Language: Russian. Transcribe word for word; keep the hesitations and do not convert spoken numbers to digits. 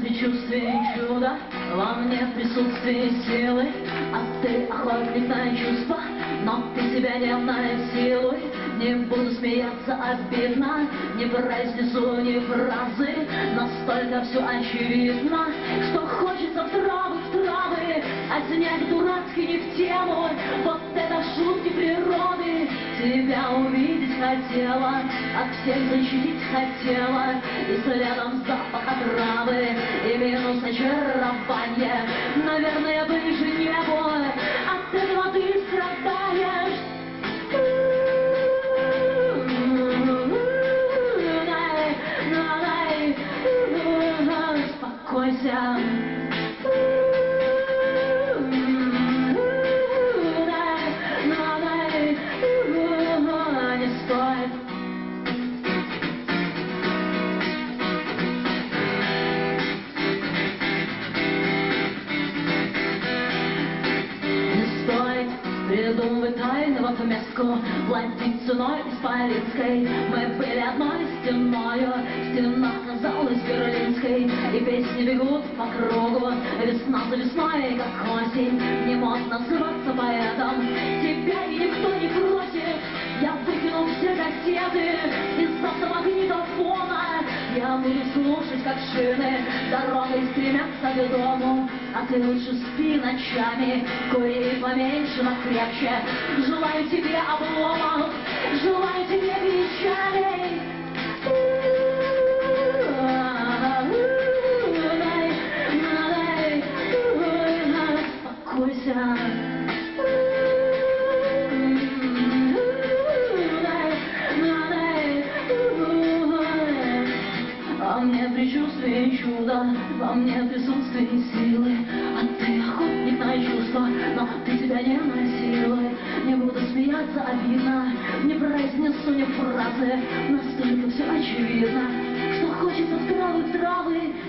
предчувствии чуда, во мне присутствие силы, а ты охотник на чувства, но ты себя не насилуй. Не буду смеяться обидно, не произнесу ни фразы, настолько все очевидно, что хочется в травы, в травы, а занять дурацкий не в тему. Вот это шутки природы, тебя увидеть хотела, от всех защитить хотела, и следом запах отравы, и минус очарование. Наверное, ближе небу, от этого ты страдаешь. Успокойся. Не стоит. Не стоит придумывать тайны в отместку, платить ценой исполинской. Мы были одной стеною, стена казалась берлинской, и песни бегут по кругу. Весна за весной, как осень, не модно называться поэтом. Тебя и никто не просит. Я выкинул все кассеты из автомагнитофона. Я буду слушать, как шины дорогой стремятся к дому. А ты лучше спи ночами, кури поменьше, но крепче. Желаю тебе обломов, желаю тебе печалей. Успокойся. Во мне предчувствие чуда, во мне присутствие силы, а ты охотник на чувства, но ты себя не насилуй. Не буду смеяться обидно, не произнесу ни фразы, настолько все очевидно, что хочется в травы, в травы,